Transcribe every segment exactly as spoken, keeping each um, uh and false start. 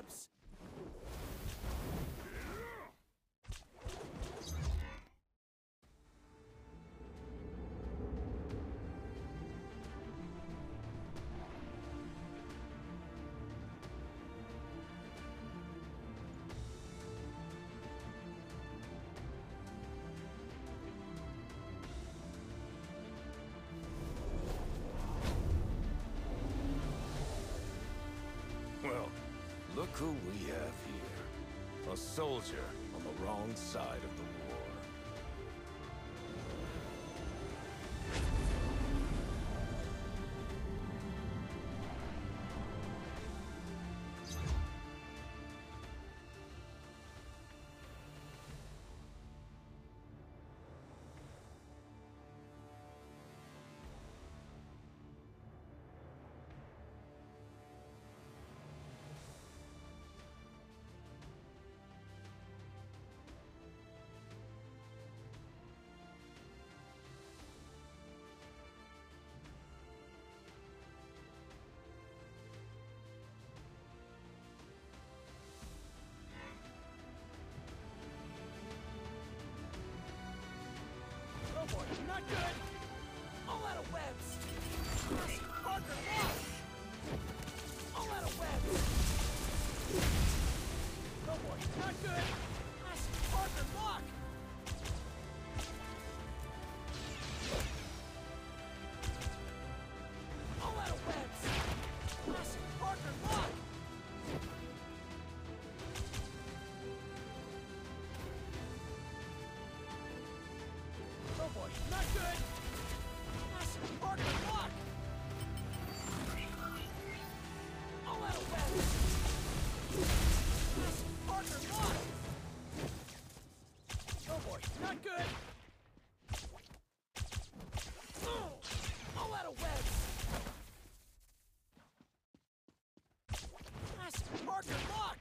webs! Well, look who we have here. A soldier on the wrong side of the war. Oh boy, not good! All out of webs! Parker, lock! All out of webs! Oh boy, not good! Parker, lock! All out of webs! Parker, lock! Oh boy, not good! Parker, lock! All out of webs! Parker, lock! Oh boy, not good! All out of webs! Parker, lock!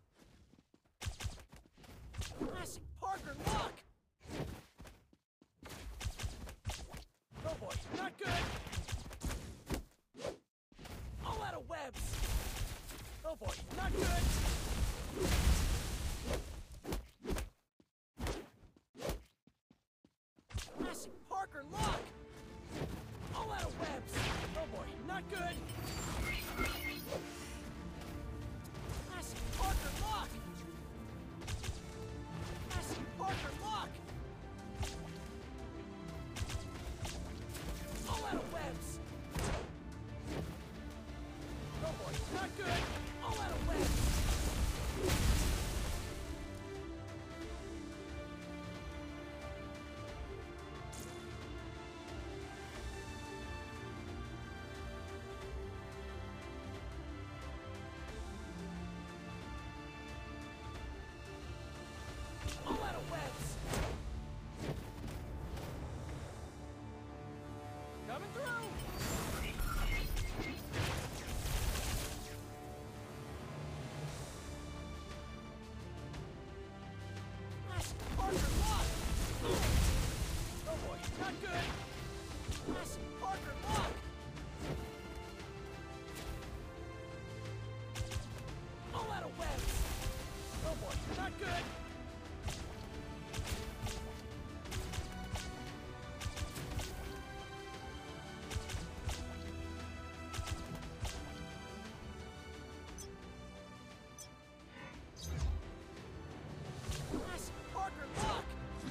Parker, lock! Oh boy, not good! All out of webs! Oh boy, not good! Parker, lock! All out of webs! Oh boy, not good! Parker, lock! Parker, lock! All out of webs! Oh boy, not good! All out of webs! All out of webs! Coming through! Parker, lock! Oh boy, not good! Parker, lock! All out of webs! Oh boy, not good! Parker, lock!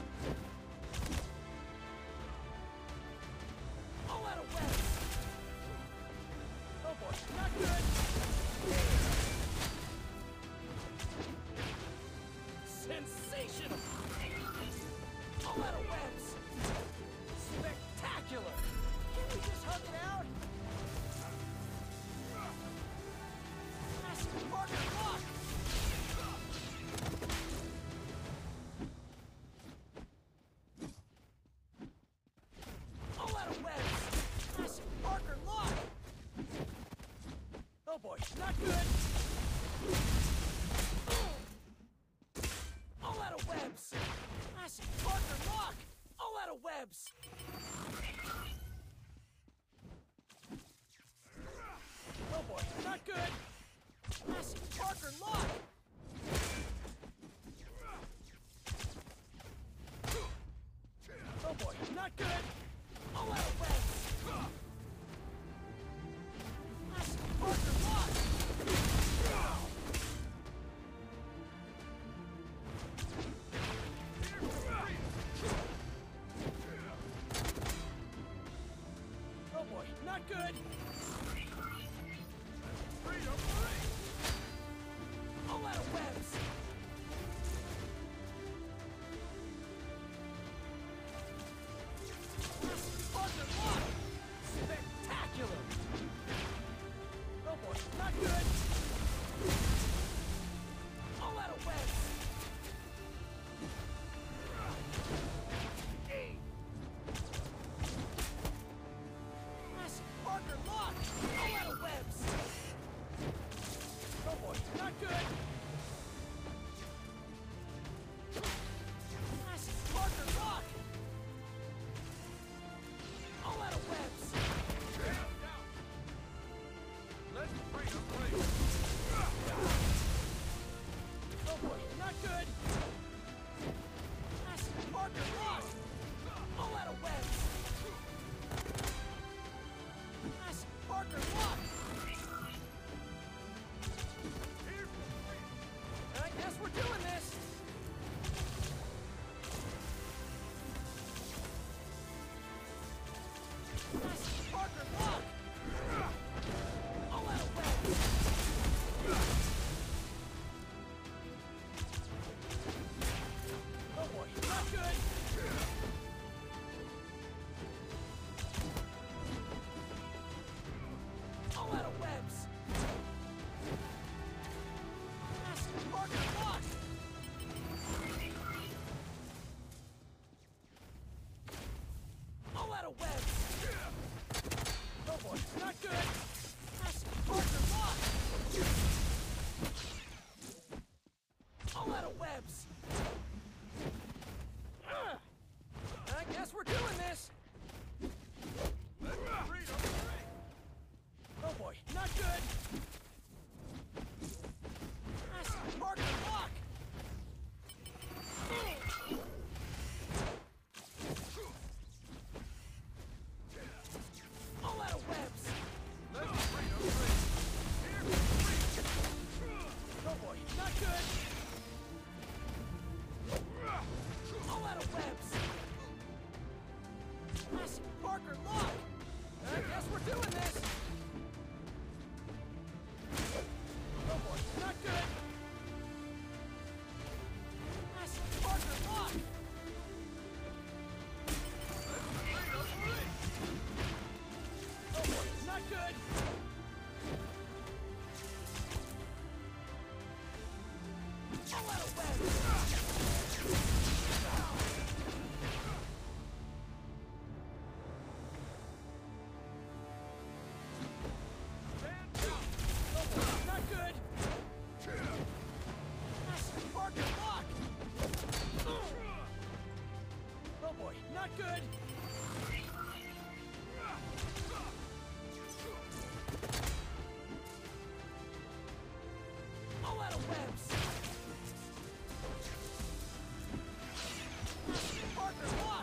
All out of webs! Oh boy, not good! Sensational! All out of webs! Spectacular! Can we just hug it out? Parker, lock! All out of webs! Parker, lock! Oh boy, not good! All out of webs! Parker, lock! All out of webs! Oh boy, not good! Massive Parker lock! Oh boy, not good! All out of webs! Massive Parker lock! Oh boy, not good! All out of webs! Parker lock! Spectacular! Oh boy, not good! All out of webs! Massive Parker lock! All out of webs! Oh boy, not good! Massive Parker lock! All out of webs! Let's bring a break. Oh boy, not good! Massive Parker lock! All out of webs! Massive Parker lock! I guess we're doing this! Massive Parker lock! All out of webs! Oh boy, not good! All out of webs! Massive Parker lock! All out of webs! Oh boy, not good! Massive Parker lock! All out of webs! Ugh. I guess we're doing this! Oh boy, not good! Massive Parker lock! All out of webs! Oh boy, not good! All out of webs! Massive Parker lock! I guess we're doing this! Oh boy, not good! Massive Parker lock! Oh boy, not good! All out of webs! Oh boy, not good! Massive Parker lock! Oh boy, not good! All out of webs! Massive Parker lock!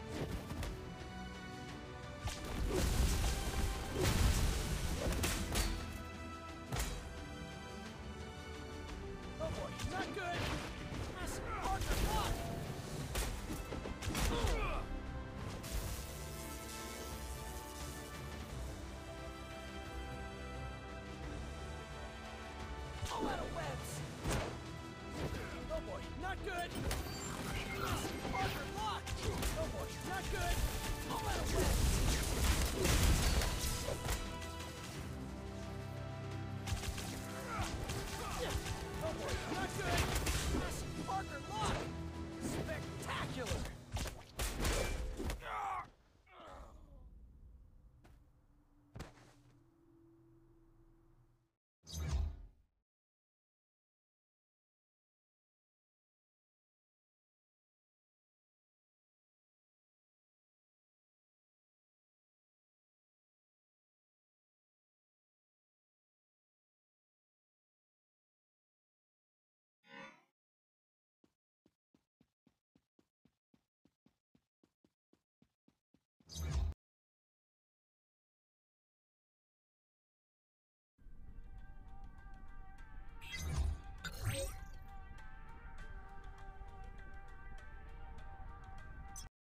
Oh boy, not good! Massive Parker lock! All out of webs! Oh boy, not good! Massive Parker